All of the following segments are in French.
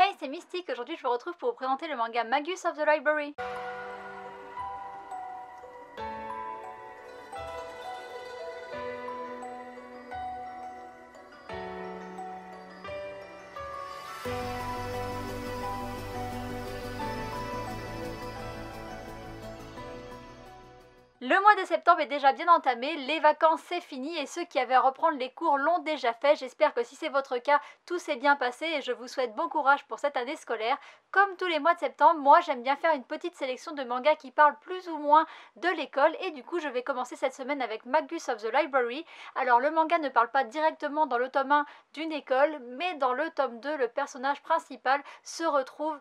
Hey, c'est Mystique, aujourd'hui je vous retrouve pour vous présenter le manga Magus of the Library. Le mois de septembre est déjà bien entamé, les vacances c'est fini et ceux qui avaient à reprendre les cours l'ont déjà fait. J'espère que si c'est votre cas, tout s'est bien passé et je vous souhaite bon courage pour cette année scolaire. Comme tous les mois de septembre, moi j'aime bien faire une petite sélection de mangas qui parlent plus ou moins de l'école et du coup je vais commencer cette semaine avec Magus of the Library. Alors le manga ne parle pas directement dans le tome 1 d'une école, mais dans le tome 2, le personnage principal se retrouve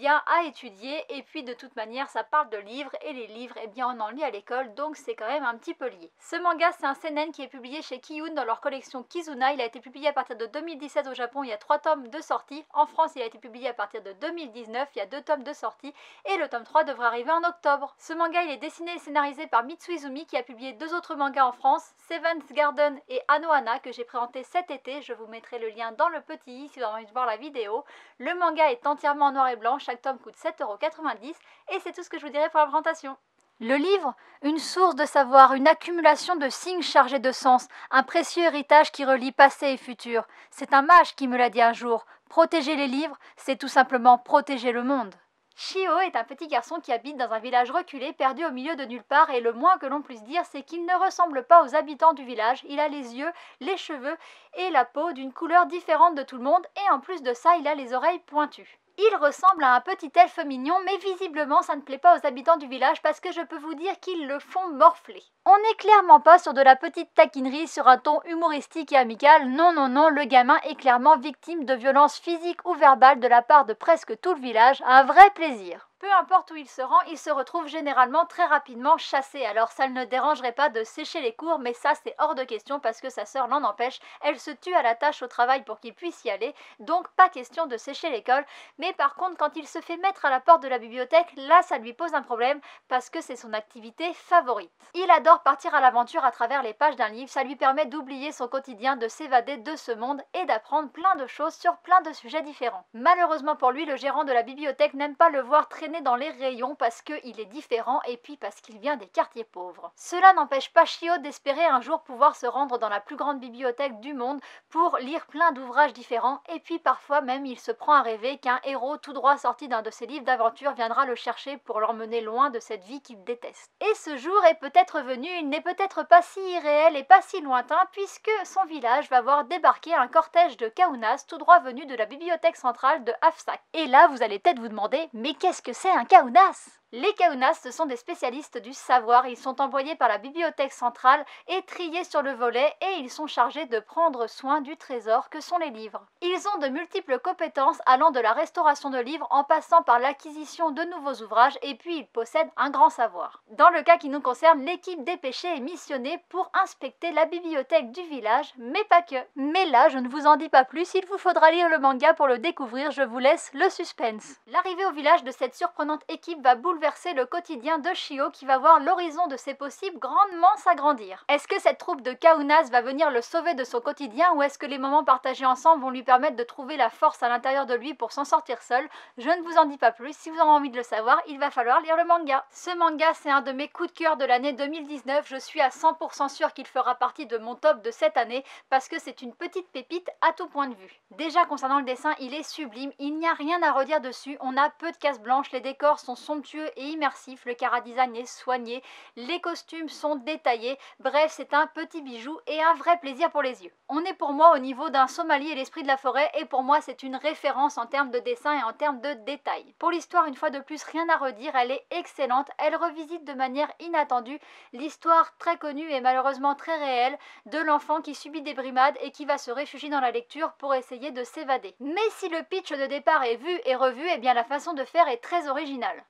à étudier et puis de toute manière ça parle de livres et les livres on en lit à l'école. Donc c'est quand même un petit peu lié. Ce manga c'est un seinen qui est publié chez Kiyun dans leur collection Kizuna. Il a été publié à partir de 2017 au Japon, il y a 3 tomes de sortie. En France il a été publié à partir de 2019, il y a 2 tomes de sortie et le tome 3 devrait arriver en octobre. Ce manga il est dessiné et scénarisé par Mitsuizumi qui a publié 2 autres mangas en France, Seventh Garden et Anohana que j'ai présenté cet été. Je vous mettrai le lien dans le petit i si vous avez envie de voir la vidéo. Le manga est entièrement en noir et blanc, chaque tome coûte 7,90 € et c'est tout ce que je vous dirai pour la présentation. Le livre, une source de savoir, une accumulation de signes chargés de sens, un précieux héritage qui relie passé et futur. C'est un mage qui me l'a dit un jour. Protéger les livres, c'est tout simplement protéger le monde. Shio est un petit garçon qui habite dans un village reculé, perdu au milieu de nulle part, et le moins que l'on puisse dire, c'est qu'il ne ressemble pas aux habitants du village. Il a les yeux, les cheveux et la peau d'une couleur différente de tout le monde, et en plus de ça, il a les oreilles pointues. Il ressemble à un petit elfe mignon, mais visiblement ça ne plaît pas aux habitants du village parce que je peux vous dire qu'ils le font morfler. On n'est clairement pas sur de la petite taquinerie sur un ton humoristique et amical, non, le gamin est clairement victime de violences physiques ou verbales de la part de presque tout le village, un vrai plaisir. Peu importe où il se rend, il se retrouve généralement très rapidement chassé. Alors ça ne le dérangerait pas de sécher les cours, mais ça c'est hors de question parce que sa sœur l'en empêche. Elle se tue à la tâche au travail pour qu'il puisse y aller, donc pas question de sécher l'école. Mais par contre, quand il se fait mettre à la porte de la bibliothèque, là ça lui pose un problème parce que c'est son activité favorite. Il adore partir à l'aventure à travers les pages d'un livre, ça lui permet d'oublier son quotidien, de s'évader de ce monde et d'apprendre plein de choses sur plein de sujets différents. Malheureusement pour lui, le gérant de la bibliothèque n'aime pas le voir traîner dans les rayons parce qu'il est différent et puis parce qu'il vient des quartiers pauvres. Cela n'empêche pas Shio d'espérer un jour pouvoir se rendre dans la plus grande bibliothèque du monde pour lire plein d'ouvrages différents et puis parfois même il se prend à rêver qu'un héros tout droit sorti d'un de ses livres d'aventure viendra le chercher pour l'emmener loin de cette vie qu'il déteste. Et ce jour est peut-être venu, il n'est peut-être pas si irréel et pas si lointain puisque son village va voir débarquer un cortège de Kaunas tout droit venu de la bibliothèque centrale de Afsak. Et là vous allez peut-être vous demander, mais qu'est-ce que c'est un Kaunas? Les Kaunas, ce sont des spécialistes du savoir, ils sont envoyés par la bibliothèque centrale et triés sur le volet et ils sont chargés de prendre soin du trésor que sont les livres. Ils ont de multiples compétences allant de la restauration de livres en passant par l'acquisition de nouveaux ouvrages et puis ils possèdent un grand savoir. Dans le cas qui nous concerne, l'équipe dépêchée est missionnée pour inspecter la bibliothèque du village, mais pas que. Mais là, je ne vous en dis pas plus, il vous faudra lire le manga pour le découvrir, je vous laisse le suspense. L'arrivée au village de cette surprenante équipe va bouleverser le quotidien de Shio qui va voir l'horizon de ses possibles grandement s'agrandir. Est-ce que cette troupe de Kaunas va venir le sauver de son quotidien ou est-ce que les moments partagés ensemble vont lui permettre de trouver la force à l'intérieur de lui pour s'en sortir seul? Je ne vous en dis pas plus, si vous avez envie de le savoir, il va falloir lire le manga. Ce manga c'est un de mes coups de cœur de l'année 2019, je suis à 100% sûre qu'il fera partie de mon top de cette année parce que c'est une petite pépite à tout point de vue. Déjà concernant le dessin, il est sublime, il n'y a rien à redire dessus, on a peu de cases blanches, les décors sont somptueux et immersif, le chara-design est soigné, les costumes sont détaillés, bref c'est un petit bijou et un vrai plaisir pour les yeux. On est pour moi au niveau d'un Somali et l'esprit de la forêt et pour moi c'est une référence en termes de dessin et en termes de détails. Pour l'histoire une fois de plus rien à redire, elle est excellente, elle revisite de manière inattendue l'histoire très connue et malheureusement très réelle de l'enfant qui subit des brimades et qui va se réfugier dans la lecture pour essayer de s'évader. Mais si le pitch de départ est vu et revu, eh bien la façon de faire est très originale. Le refuge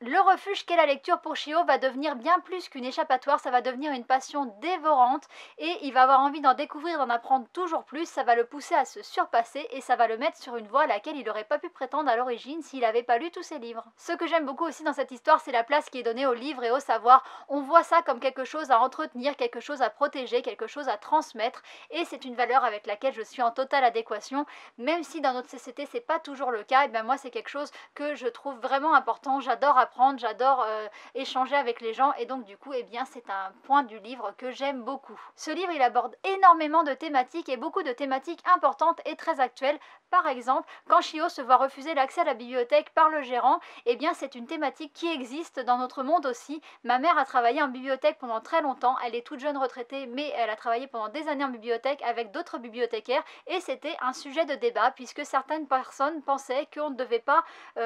Offusquer la lecture pour Shio va devenir bien plus qu'une échappatoire, ça va devenir une passion dévorante et il va avoir envie d'en découvrir, d'en apprendre toujours plus, ça va le pousser à se surpasser et ça va le mettre sur une voie à laquelle il n'aurait pas pu prétendre à l'origine s'il n'avait pas lu tous ses livres. Ce que j'aime beaucoup aussi dans cette histoire, c'est la place qui est donnée aux livres et au savoir. On voit ça comme quelque chose à entretenir, quelque chose à protéger, quelque chose à transmettre et c'est une valeur avec laquelle je suis en totale adéquation, même si dans notre société c'est pas toujours le cas, et bien moi c'est quelque chose que je trouve vraiment important, j'adore apprendre, j'adore échanger avec les gens et donc du coup c'est un point du livre que j'aime beaucoup. Ce livre il aborde énormément de thématiques et beaucoup de thématiques importantes et très actuelles. Par exemple, quand Shio se voit refuser l'accès à la bibliothèque par le gérant, c'est une thématique qui existe dans notre monde aussi. Ma mère a travaillé en bibliothèque pendant très longtemps, elle est toute jeune retraitée mais elle a travaillé pendant des années en bibliothèque avec d'autres bibliothécaires et c'était un sujet de débat puisque certaines personnes pensaient qu'on ne devait pas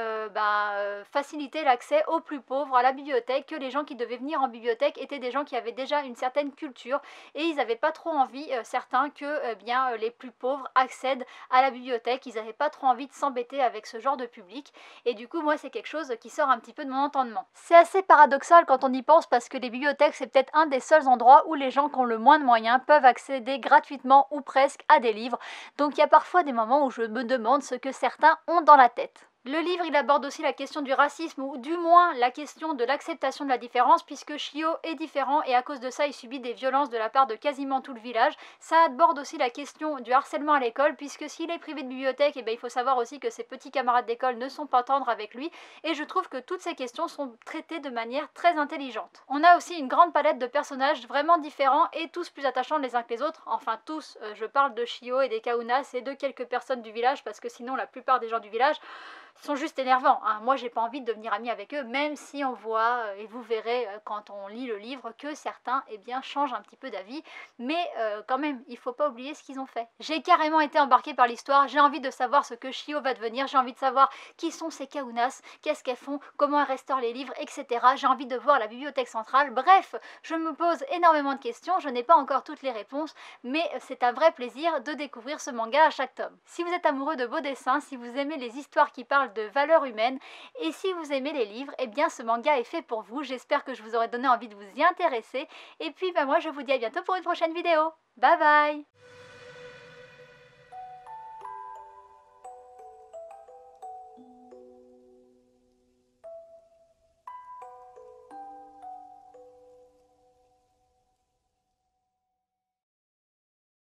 faciliter l'accès aux plus pauvres à la bibliothèque, que les gens qui devaient venir en bibliothèque étaient des gens qui avaient déjà une certaine culture et ils n'avaient pas trop envie, certains, que les plus pauvres accèdent à la bibliothèque, ils n'avaient pas trop envie de s'embêter avec ce genre de public et du coup moi c'est quelque chose qui sort un petit peu de mon entendement. C'est assez paradoxal quand on y pense parce que les bibliothèques c'est peut-être un des seuls endroits où les gens qui ont le moins de moyens peuvent accéder gratuitement ou presque à des livres, donc il y a parfois des moments où je me demande ce que certains ont dans la tête. Le livre il aborde aussi la question du racisme ou du moins la question de l'acceptation de la différence puisque Shio est différent et à cause de ça il subit des violences de la part de quasiment tout le village. Ça aborde aussi la question du harcèlement à l'école puisque s'il est privé de bibliothèque il faut savoir aussi que ses petits camarades d'école ne sont pas tendres avec lui et je trouve que toutes ces questions sont traitées de manière très intelligente. On a aussi une grande palette de personnages vraiment différents et tous plus attachants les uns que les autres, enfin tous, je parle de Shio et des Kaunas et de quelques personnes du village parce que sinon la plupart des gens du village sont juste énervants. Moi j'ai pas envie de devenir amie avec eux, même si on voit, et vous verrez quand on lit le livre, que certains changent un petit peu d'avis, mais quand même, il faut pas oublier ce qu'ils ont fait. J'ai carrément été embarquée par l'histoire, j'ai envie de savoir ce que Shio va devenir, j'ai envie de savoir qui sont ces Kaunas, qu'est-ce qu'elles font, comment elles restaurent les livres, etc. J'ai envie de voir la bibliothèque centrale, bref, je me pose énormément de questions, je n'ai pas encore toutes les réponses, mais c'est un vrai plaisir de découvrir ce manga à chaque tome. Si vous êtes amoureux de beaux dessins, si vous aimez les histoires qui parlent de valeurs humaines et si vous aimez les livres, ce manga est fait pour vous. J'espère que je vous aurai donné envie de vous y intéresser et puis moi je vous dis à bientôt pour une prochaine vidéo. Bye bye.